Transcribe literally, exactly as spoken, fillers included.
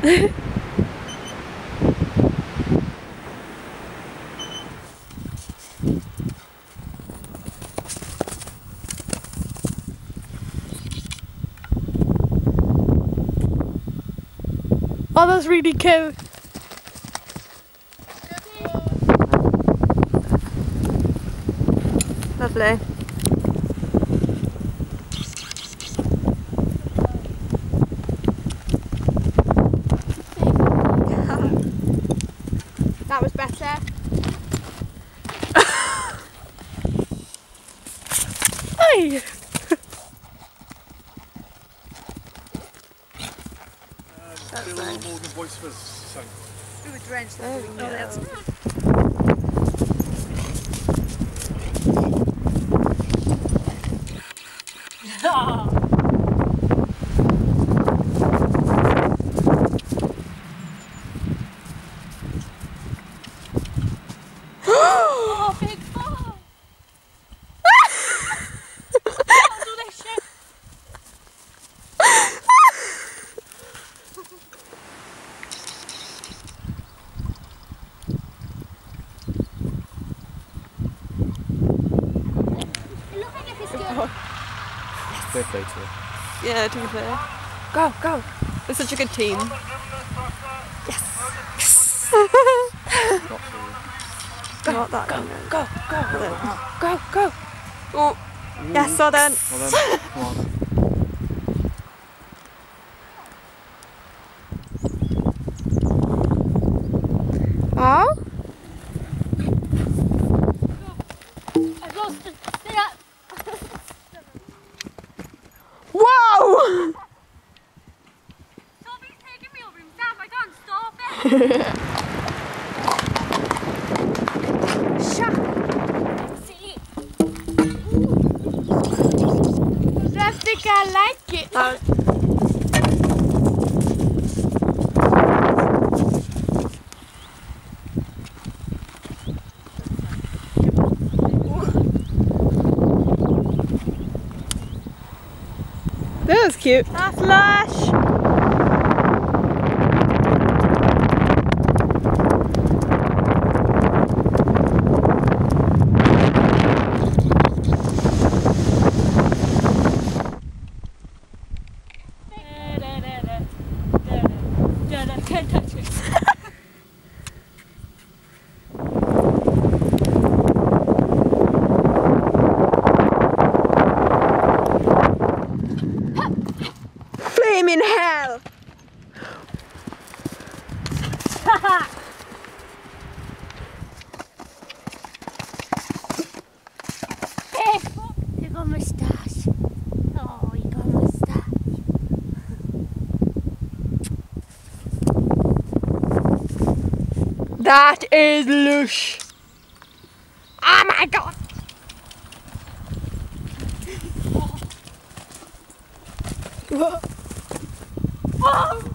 Oh, that's really cute. Lovely. That was better. Hey! That's a little more than voice for sang. We were drenched. There we go. Oh, that's good. Oh, big fall! Don't do this shit! Birthday to her. Yeah, to be fair. Go, go. We're such a good team. Yes. Not for you. Go, Not that go, one. go, go, Go, go. Oh, yes, well done. Well then, come on. Oh? I've lost it. Stay up. Whoa! Toby's taking me over himself. I can't stop it. Shut. See. I think I like it. Uh, that was cute. That's lush. Can't touch it. Flaming hell! Hey, you got a moustache. Oh, you got a moustache. That is lush. Oh my god! Oh.